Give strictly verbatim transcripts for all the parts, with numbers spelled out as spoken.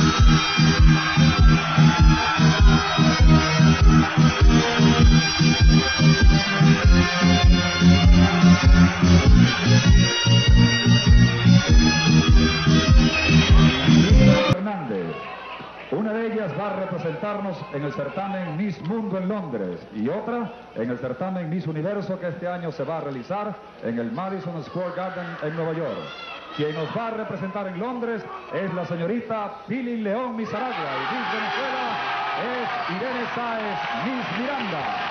Una de ellas va a representarnos en el certamen Miss Mundo en Londres y otra en el certamen Miss Universo que este año se va a realizar en el Madison Square Garden en Nueva York. Quien nos va a representar en Londres es la señorita Pili León Miss Aragua y Miss Venezuela es Irene Sáez Miss Miranda.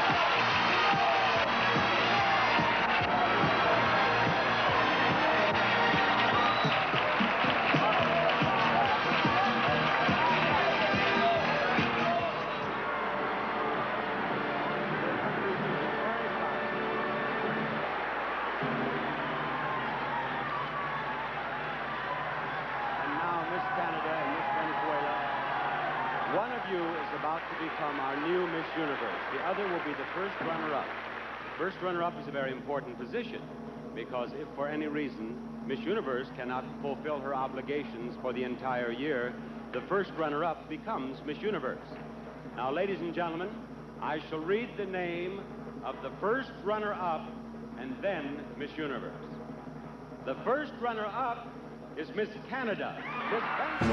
One of you is about to become our new Miss Universe. The other will be the first runner-up. First runner-up is a very important position because if for any reason Miss Universe cannot fulfill her obligations for the entire year, the first runner-up becomes Miss Universe. Now, ladies and gentlemen, I shall read the name of the first runner-up and then Miss Universe. The first runner-up is Miss Canada. Miss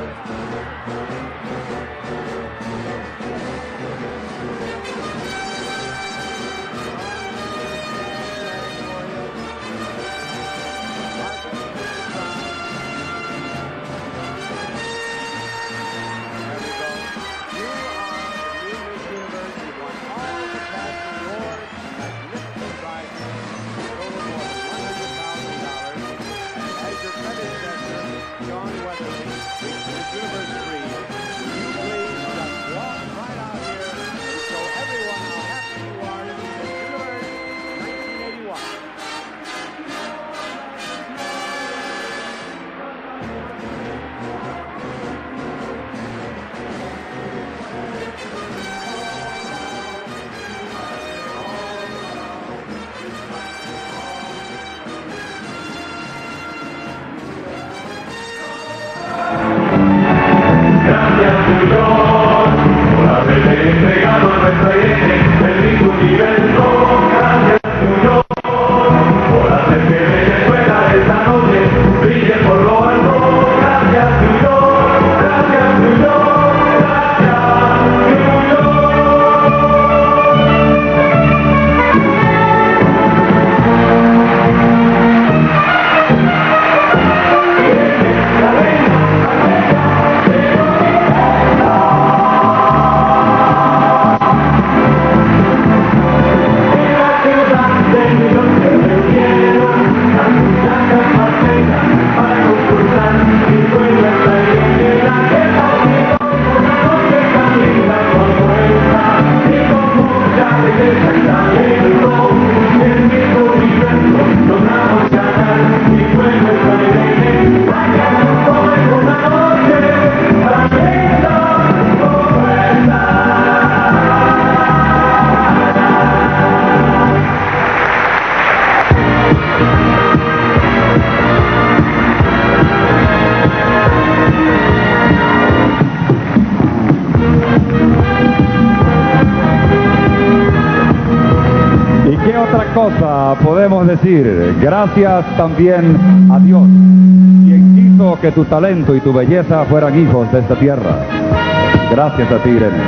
Cosa podemos decir, gracias también a Dios, quien quiso que tu talento y tu belleza fueran hijos de esta tierra. Gracias a ti, Irene.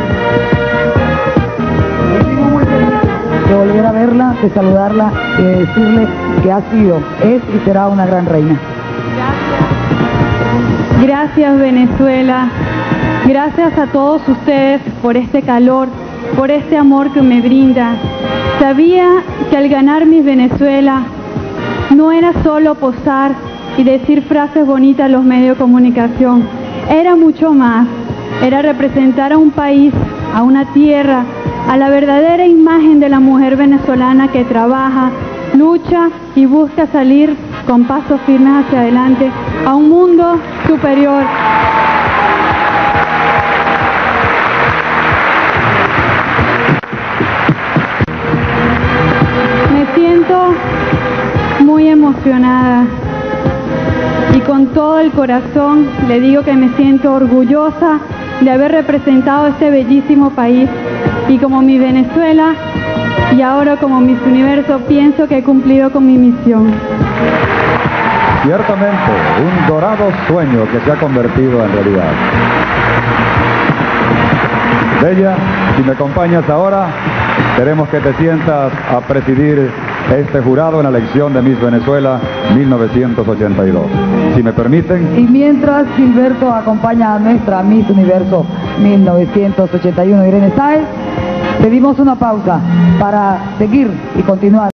Muy feliz de volver a verla, de saludarla y de decirle que ha sido, es y será una gran reina. Gracias. Gracias, Venezuela. Gracias a todos ustedes por este calor, por este amor que me brinda. Sabía que al ganar Miss Venezuela no era solo posar y decir frases bonitas en los medios de comunicación, era mucho más, era representar a un país, a una tierra, a la verdadera imagen de la mujer venezolana que trabaja, lucha y busca salir con pasos firmes hacia adelante a un mundo superior. Me siento muy emocionada y con todo el corazón le digo que me siento orgullosa de haber representado este bellísimo país y como mi Venezuela y ahora como Miss Universo pienso que he cumplido con mi misión. Ciertamente, un dorado sueño que se ha convertido en realidad. Bella, si me acompañas ahora, queremos que te sientas a presidir este jurado en la elección de Miss Venezuela mil novecientos ochenta y dos. Si me permiten. Y mientras Gilberto acompaña a nuestra Miss Universo mil novecientos ochenta y uno, Irene Sáez, pedimos una pausa para seguir y continuar.